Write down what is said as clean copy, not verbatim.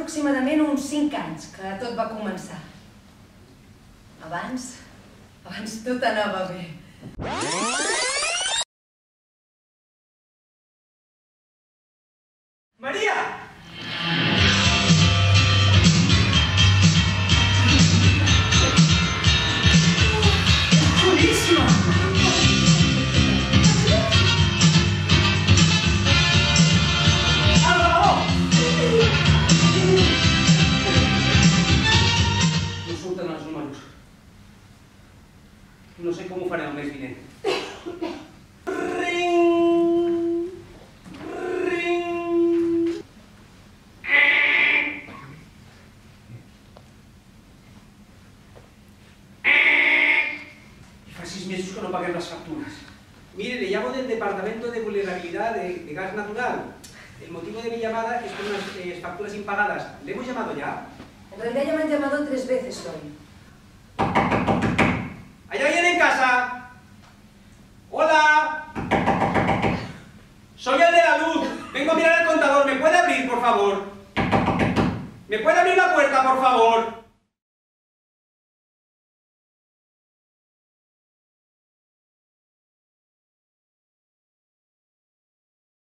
aproximadament uns 5 anys que tot va començar. Abans tot anava bé. Maria! Boníssima! No surten els números. No sé com ho farem el mes vinent. Fa 6 mesos que no paguem las facturas. Mire, le llamo del Departamento de Vulnerabilidad de Gas Natural. El motivo de mi llamada es por unas facturas impagadas. ¿Le hemos llamado ya? En realidad ya me han llamado 3 veces hoy. ¿Hay alguien en casa? ¡Hola! Soy el de la luz. Vengo a mirar el contador. ¿Me puede abrir, por favor? ¿Me puede abrir la puerta, por favor?